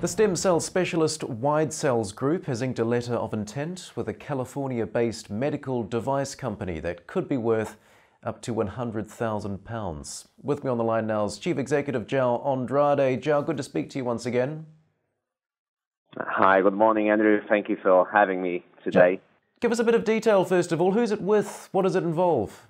The stem cell specialist Widecells Group has inked a letter of intent with a California-based medical device company that could be worth up to £100,000. With me on the line now is Chief Executive Joao Andrade. Joao, good to speak to you once again. Hi, good morning, Andrew. Thank you for having me today. Give us a bit of detail, first of all. Who's it with? What does it involve?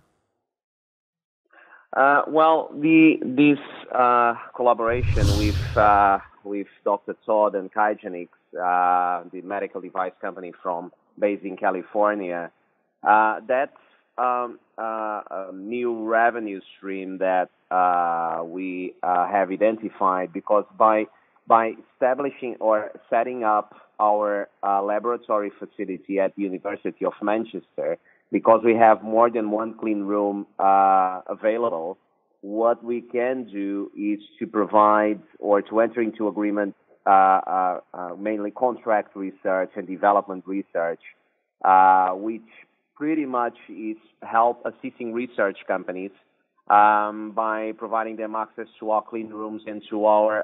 This collaboration with Dr. Todd and Qigenix, the medical device company based in California, that's a new revenue stream that we have identified because by establishing or setting up our laboratory facility at the University of Manchester, because we have more than one clean room available, what we can do is to provide or to enter into agreement mainly contract research and development research, which pretty much is help assisting research companies by providing them access to our clean rooms and to our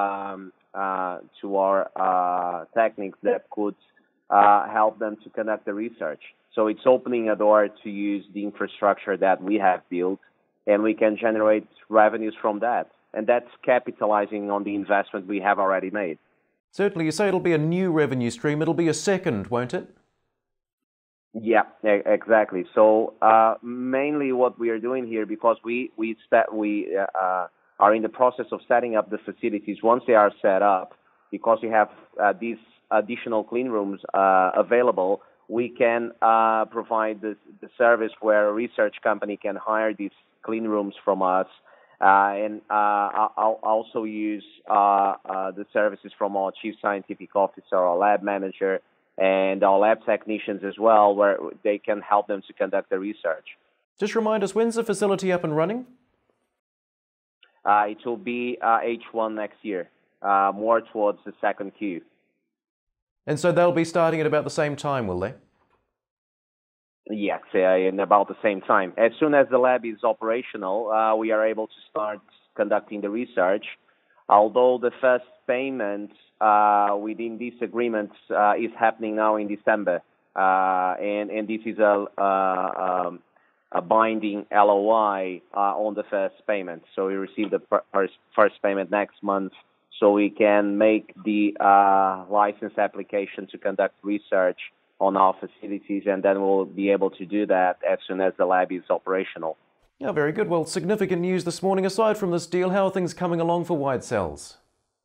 techniques that could help them to conduct the research. So it's opening a door to use the infrastructure that we have built, and we can generate revenues from that. And that's capitalizing on the investment we have already made. Certainly. You say it'll be a new revenue stream. It'll be a second, won't it? Yeah, exactly. So mainly what we are doing here, because we are in the process of setting up the facilities. Once they are set up, because we have these additional clean rooms available, we can provide the service where a research company can hire these clean rooms from us, and I'll also use the services from our chief scientific officer, our lab manager, and our lab technicians as well, where they can help them to conduct the research. Just remind us, when's the facility up and running? It will be H1 next year, more towards the second Q. And so they'll be starting at about the same time, will they? Yes, in about the same time. As soon as the lab is operational, we are able to start conducting the research, although the first payment within this agreement is happening now in December. And this is a binding LOI on the first payment. So we receive the first payment next month, so we can make the license application to conduct research on our facilities, and then we'll be able to do that as soon as the lab is operational. Yeah, very good. Well, significant news this morning. Aside from this deal, how are things coming along for Widecells?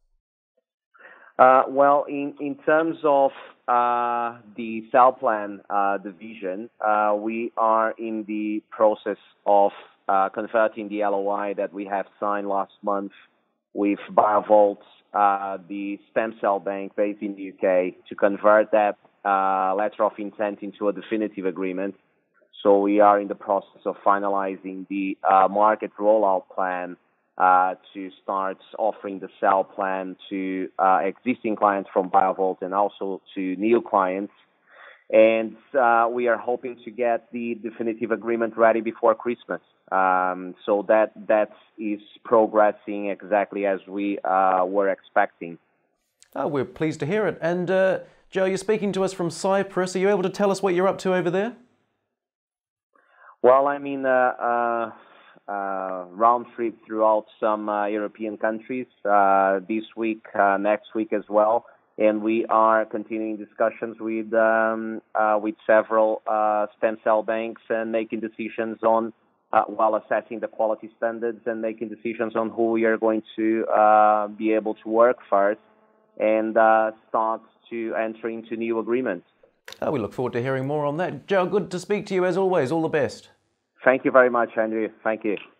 In terms of the cell plan division, we are in the process of converting the LOI that we have signed last month with BioVault, the stem cell bank based in the UK, to convert that letter of intent into a definitive agreement. So we are in the process of finalizing the market rollout plan to start offering the cell plan to existing clients from BioVault and also to new clients. And we are hoping to get the definitive agreement ready before Christmas. So that is progressing exactly as we were expecting. Oh, we're pleased to hear it. And Joe, you're speaking to us from Cyprus. Are you able to tell us what you're up to over there? Well, I'm in a round trip throughout some European countries this week, next week as well, and we are continuing discussions with several stem cell banks and making decisions on while assessing the quality standards and making decisions on who we are going to be able to work first and start to enter into new agreements. Oh, we look forward to hearing more on that. Joe, good to speak to you as always. All the best. Thank you very much, Andrew. Thank you.